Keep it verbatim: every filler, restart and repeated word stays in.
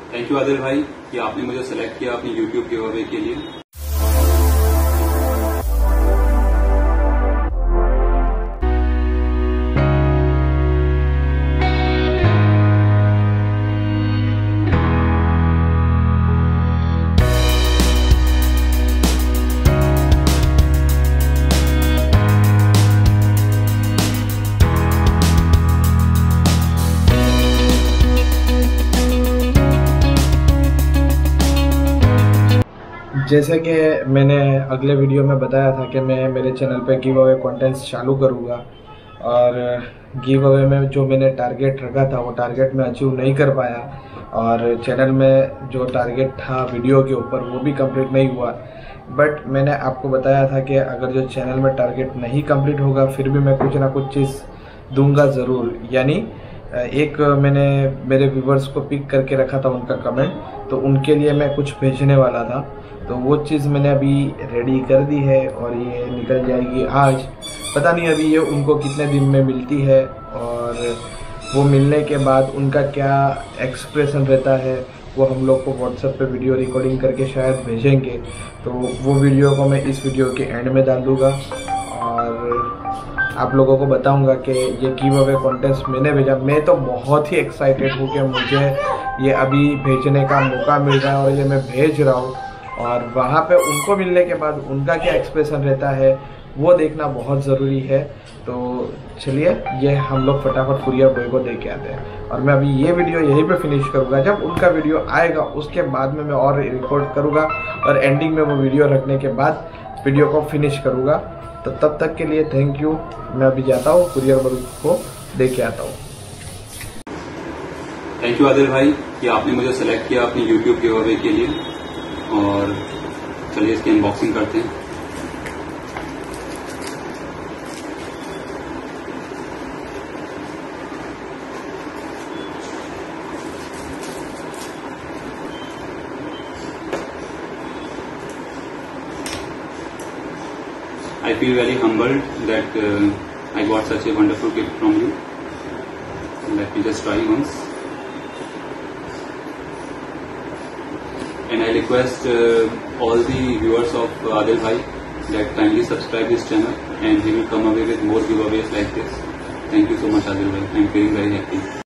Thank you Adil भाई कि आपने मुझे सेलेक्ट किया अपनी यूट्यूब गिव अवे के लिए। जैसे कि मैंने अगले वीडियो में बताया था कि मैं मेरे चैनल पे गिव अवे कंटेंट्स चालू करूँगा, और गिव अवे में जो मैंने टारगेट रखा था वो टारगेट मैं अचीव नहीं कर पाया, और चैनल में जो टारगेट था वीडियो के ऊपर वो भी कंप्लीट नहीं हुआ। बट मैंने आपको बताया था कि अगर जो चैनल में टारगेट नहीं कंप्लीट होगा फिर भी मैं कुछ ना कुछ चीज़ दूंगा ज़रूर। यानी एक मैंने मेरे व्यूवर्स को पिक करके रखा था उनका कमेंट, तो उनके लिए मैं कुछ भेजने वाला था, तो वो चीज़ मैंने अभी रेडी कर दी है और ये निकल जाएगी आज। पता नहीं अभी ये उनको कितने दिन में मिलती है, और वो मिलने के बाद उनका क्या एक्सप्रेशन रहता है वो हम लोग को व्हाट्सएप पे वीडियो रिकॉर्डिंग करके शायद भेजेंगे। तो वो वीडियो को मैं इस वीडियो के एंड में डाल दूँगा और आप लोगों को बताऊंगा कि ये गिव अवे कॉन्टेस्ट मैंने भेजा। मैं तो बहुत ही एक्साइटेड हूँ कि मुझे ये अभी भेजने का मौका मिल रहा है और ये मैं भेज रहा हूँ, और वहाँ पे उनको मिलने के बाद उनका क्या एक्सप्रेशन रहता है वो देखना बहुत ज़रूरी है। तो चलिए ये हम लोग फटाफट कुरियर बॉय को दे के आते हैं, और मैं अभी ये वीडियो यहीं पे फिनिश करूँगा। जब उनका वीडियो आएगा उसके बाद में मैं और रिकॉर्ड करूँगा और एंडिंग में वो वीडियो रखने के बाद वीडियो को फिनिश करूँगा। तो तब तक के लिए थैंक यू। मैं अभी जाता हूँ कुरियर बॉय को दे के आता हूँ। थैंक यू आदिल भाई कि आपने मुझे सेलेक्ट किया अपनी यूट्यूब गिव अवे के लिए, और चलिए इसकी अनबॉक्सिंग करते हैं। I feel very humbled that uh, I got such a wonderful gift from you. Let me just try once. And I request uh, all the viewers of uh, Adil Bhai that kindly subscribe this channel, and he will come away with more giveaways like this. Thank you so much Adil Bhai. I am feeling very happy.